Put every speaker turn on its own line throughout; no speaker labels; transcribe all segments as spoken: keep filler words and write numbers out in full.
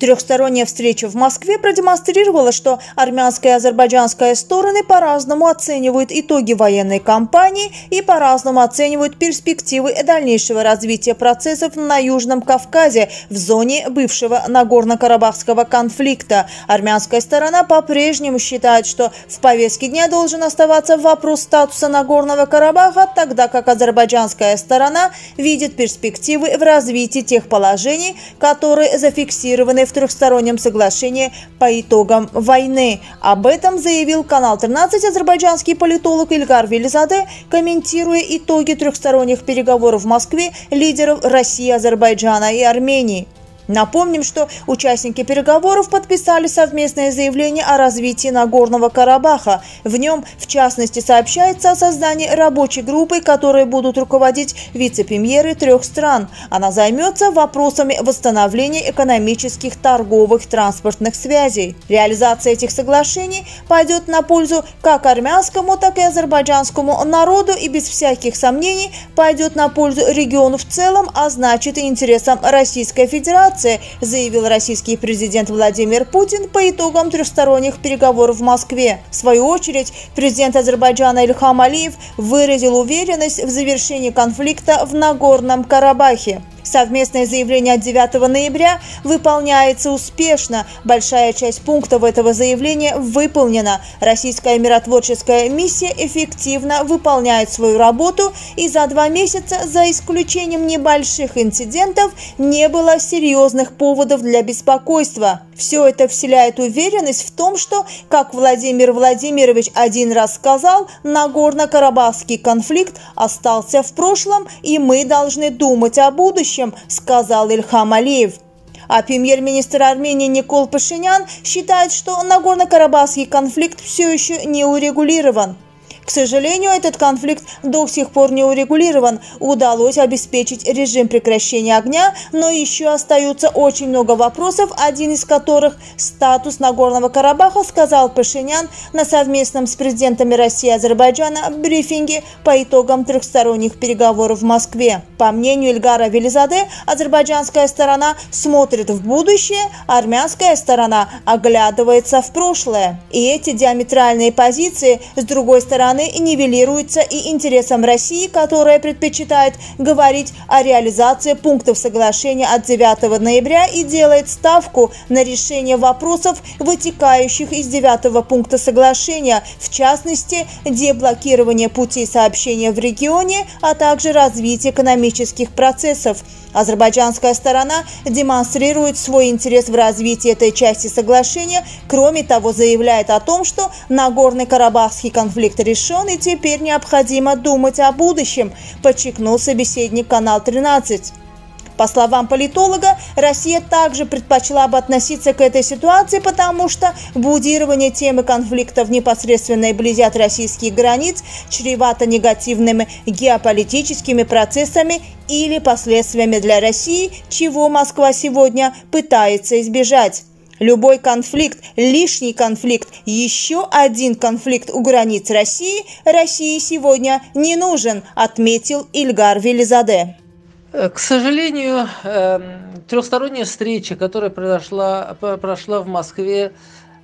Трехсторонняя встреча в Москве продемонстрировала, что армянская и азербайджанская стороны по-разному оценивают итоги военной кампании и по-разному оценивают перспективы дальнейшего развития процессов на Южном Кавказе в зоне бывшего Нагорно-Карабахского конфликта. Армянская сторона по-прежнему считает, что в повестке дня должен оставаться вопрос статуса Нагорного Карабаха, тогда как азербайджанская сторона видит перспективы в развитии тех положений, которые зафиксированы в в трехстороннем соглашении по итогам войны. Об этом заявил канал тринадцать азербайджанский политолог Ильгар Велизаде, комментируя итоги трехсторонних переговоров в Москве лидеров России, Азербайджана и Армении. Напомним, что участники переговоров подписали совместное заявление о развитии Нагорного Карабаха. В нем, в частности, сообщается о создании рабочей группы, которой будут руководить вице-премьеры трех стран. Она займется вопросами восстановления экономических, торговых, транспортных связей. Реализация этих соглашений пойдет на пользу как армянскому, так и азербайджанскому народу и без всяких сомнений пойдет на пользу региону в целом, а значит и интересам Российской Федерации, заявил российский президент Владимир Путин по итогам трехсторонних переговоров в Москве. В свою очередь, президент Азербайджана Ильхам Алиев выразил уверенность в завершении конфликта в Нагорном Карабахе. Совместное заявление от девятого ноября выполняется успешно. Большая часть пунктов этого заявления выполнена. Российская миротворческая миссия эффективно выполняет свою работу, и за два месяца, за исключением небольших инцидентов, не было серьезных поводов для беспокойства. Все это вселяет уверенность в том, что, как Владимир Владимирович один раз сказал, Нагорно-Карабахский конфликт остался в прошлом, и мы должны думать о будущем, сказал Ильхам Алиев. А премьер-министр Армении Никол Пашинян считает, что Нагорно-Карабахский конфликт все еще не урегулирован. К сожалению, этот конфликт до сих пор не урегулирован. Удалось обеспечить режим прекращения огня, но еще остаются очень много вопросов, один из которых – статус Нагорного Карабаха, сказал Пашинян на совместном с президентами России и Азербайджана брифинге по итогам трехсторонних переговоров в Москве. По мнению Ильгара Велизаде, азербайджанская сторона смотрит в будущее, армянская сторона оглядывается в прошлое. И эти диаметральные позиции, с другой стороны, нивелируется и интересам России, которая предпочитает говорить о реализации пунктов соглашения от девятого ноября и делает ставку на решение вопросов, вытекающих из девятого пункта соглашения, в частности, деблокирование путей сообщения в регионе, а также развитие экономических процессов. Азербайджанская сторона демонстрирует свой интерес в развитии этой части соглашения, кроме того, заявляет о том, что Нагорный Карабахский конфликт решен и теперь необходимо думать о будущем, подчеркнул собеседник канал тринадцать. По словам политолога, Россия также предпочла бы относиться к этой ситуации, потому что будирование темы конфликта в непосредственной близи от российских границ чревато негативными геополитическими процессами или последствиями для России, чего Москва сегодня пытается избежать. Любой конфликт, лишний конфликт, еще один конфликт у границ России России сегодня не нужен, отметил Ильгар Велизаде.
К сожалению, трехсторонняя встреча, которая произошла, прошла в Москве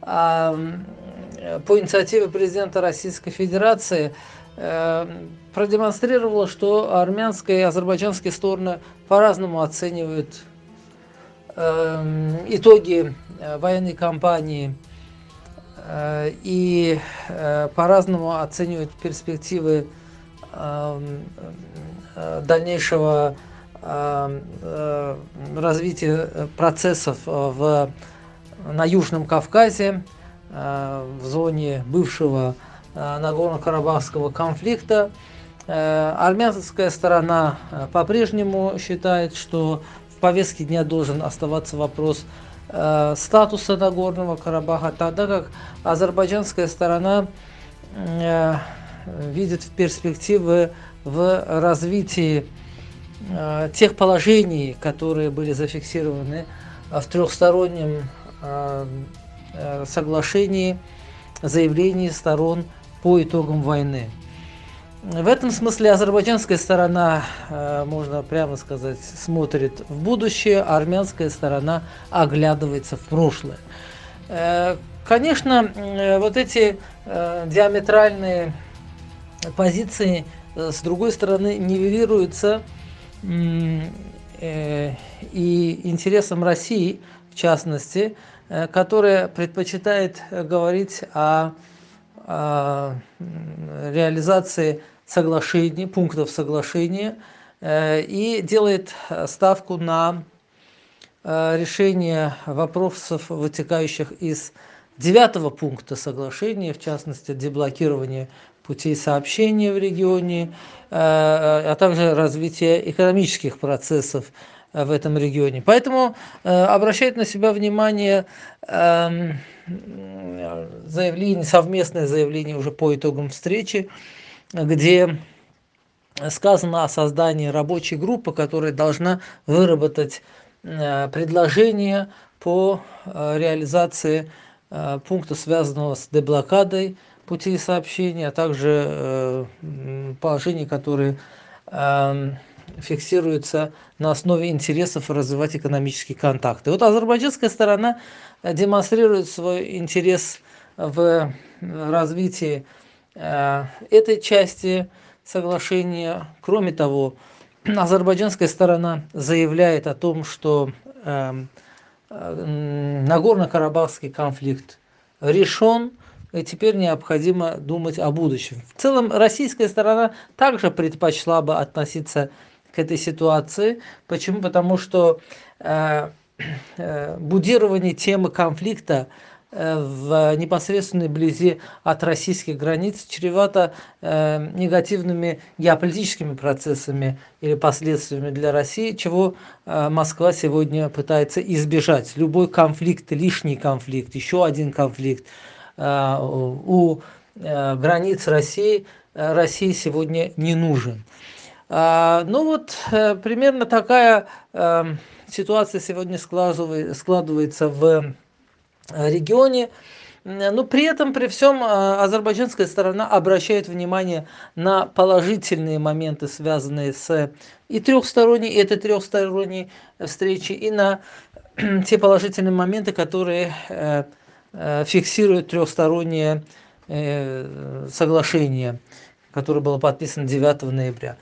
по инициативе президента Российской Федерации, продемонстрировала, что армянская и азербайджанские стороны по-разному оценивают итоги военной кампании и по-разному оценивают перспективы дальнейшего развития процессов в, на Южном Кавказе, в зоне бывшего Нагорно-Карабахского конфликта. Армянская сторона по-прежнему считает, что в повестке дня должен оставаться вопрос статуса Нагорного Карабаха, тогда как азербайджанская сторона видит в перспективе в развитии э, тех положений, которые были зафиксированы в трехстороннем э, соглашении, заявлении сторон по итогам войны. В этом смысле азербайджанская сторона, можно прямо сказать, смотрит в будущее, а армянская сторона оглядывается в прошлое. Конечно, вот эти диаметральные позиции, с другой стороны, нивелируются и интересам России, в частности, которая предпочитает говорить о, о реализации соглашений, пунктов соглашения и делает ставку на решение вопросов, вытекающих из девятого пункта соглашения, в частности, деблокирование путей сообщения в регионе, а также развитие экономических процессов в этом регионе. Поэтому обращает на себя внимание заявление, совместное заявление уже по итогам встречи, где сказано о создании рабочей группы, которая должна выработать предложение по реализации пункта, связанного с деблокадой путей сообщения, а также положений, которые фиксируются на основе интересов развивать экономические контакты. Вот азербайджанская сторона демонстрирует свой интерес в развитии этой части соглашения. Кроме того, азербайджанская сторона заявляет о том, что Нагорно-Карабахский конфликт решен, и теперь необходимо думать о будущем. В целом, российская сторона также предпочла бы относиться к этой ситуации. Почему? Потому что э, э, будирование темы конфликта э, в непосредственной близи от российских границ чревато э, негативными геополитическими процессами или последствиями для России, чего э, Москва сегодня пытается избежать. Любой конфликт, лишний конфликт, еще один конфликт э, у э, границ России, э, России сегодня не нужен. Ну вот, примерно такая ситуация сегодня складывается в регионе. Но при этом, при всем, азербайджанская сторона обращает внимание на положительные моменты, связанные с и трехсторонней, и этой трехсторонней встречи, и на те положительные моменты, которые фиксируют трехстороннее соглашение, которое было подписано девятого ноября.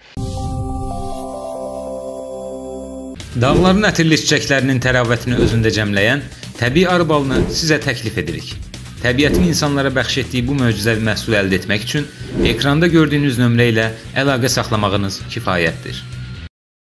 Dağların ətirli çiçəklərinin təravətini özündə cəmləyən təbii arı balını sizə təklif edirik. Təbiətin insanlara bəxş etdiyi bu möcüzəvi məhsulu əldə etmək üçün ekranda gördüyünüz nömrə ilə əlaqə saxlamağınız kifayətdir.